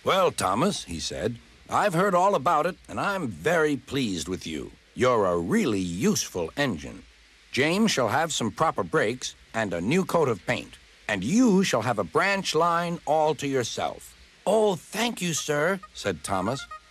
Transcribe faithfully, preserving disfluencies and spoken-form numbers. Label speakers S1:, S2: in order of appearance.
S1: Well, Thomas, he said, I've heard all about it, and I'm very pleased with you. You're a really useful engine. James shall have some proper brakes and a new coat of paint, and you shall have a branch line all to yourself. Oh, thank you, sir, said Thomas.